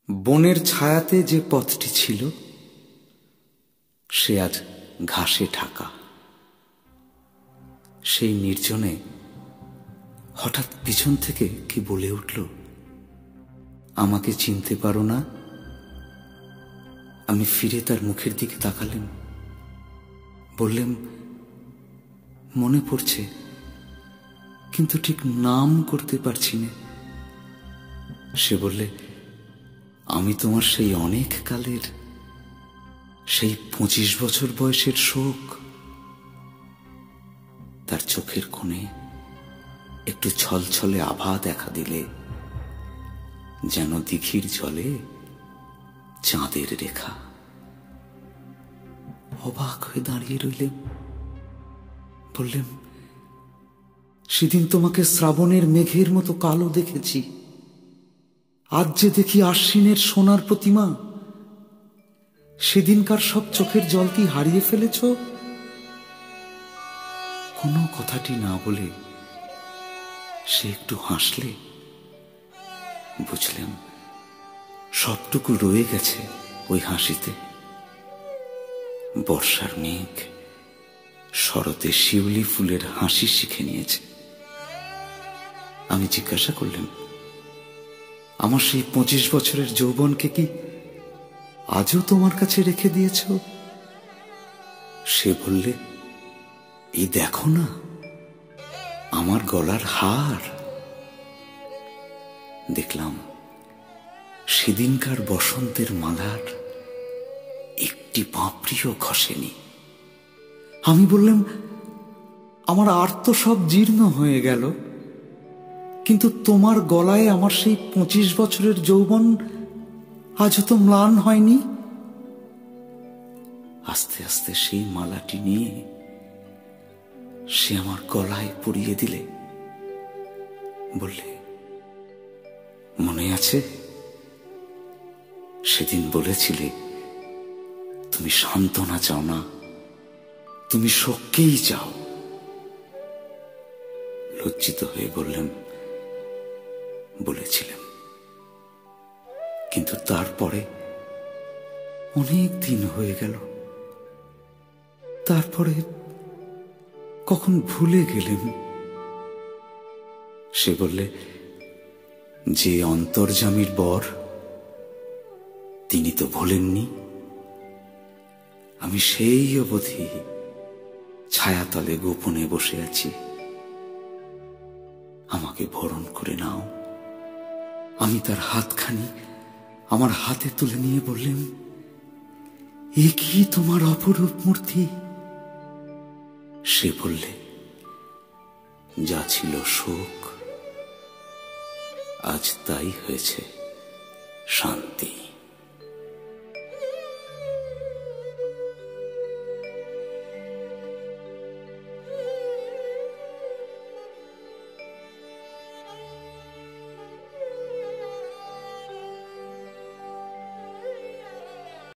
বনের ছায়াতে যে পথটি ছিল সে আজ ঘাসে ঢাকা। সেই নির্জনে হঠাৎ পিছন থেকে কি বলে উঠল, আমাকে চিনতে পারো না? আমি ফিরে তার মুখের দিকে তাকালাম, বললাম, মনে পড়ছে, কিন্তু ঠিক নাম করতে পারছি না। সে বললে, আমি তোমার সেই অনেক কালের, সেই 25 বছর বয়সের শোক। তার চোখের কোণে একটু ছলছলে আভা দেখা দিলে, যেন দিঘির জলে চাঁদের রেখা। অবাক হয়ে দাঁড়িয়ে রইলেন। বললেন, সেদিন তোমাকে শ্রাবণের মেঘের মতো কালো দেখেছি, আজ যে দেখি আশ্বিনের সোনার প্রতিমা। সেদিনকার সব চোখের জল কি হারিয়ে ফেলেছ? কোনো কথাটি না বলে সে একটু হাসলে। বুঝলাম সবটুকু রয়ে গেছে ওই হাসিতে। বর্ষার মেঘ শরতে শিউলি ফুলের হাসি শিখে নিয়েছে। আমি জিজ্ঞাসা করলাম, আমার সেই 25 বছরের যৌবনকে কি আজও তোমার কাছে রেখে দিয়েছ? সে বললে, এই দেখো না, আমার গলার হার। দেখলাম সেদিনকার বসন্তের মালার একটি পাপড়িও খসেনি। আমি বললাম, আমার আর তো সব জীর্ণ হয়ে গেল, কিন্তু তোমার গলায় আমার সেই 25 বছরের যৌবন আজও তো ম্লান হয়নি। আস্তে আস্তে সেই মালাটি নিয়ে সে আমার গলায় পরিয়ে দিলে। বললে, মনে আছে সেদিন বলেছিলে তুমি সান্ত্বনা চাও না, তুমি শোককেই চাও। লজ্জিত হয়ে বললাম, বলেছিলাম, কিন্তু তারপরে অনেক দিন হয়ে গেল। তারপরে কখন ভুলে গেলেন। সে বললে, যে অন্তর্যামীর বর তিনি তো ভোলেননি। আমি সেই অবধি ছায়াতলে গোপনে বসে আছি। আমাকে বরণ করে নাও। আমি তার হাতখানি আমার হাতে তুলে নিয়ে বললেন, এ কি তোমার অপরূপ মূর্তি? সে বললে, যা ছিল শোক আজ তাই হয়েছে শান্তি।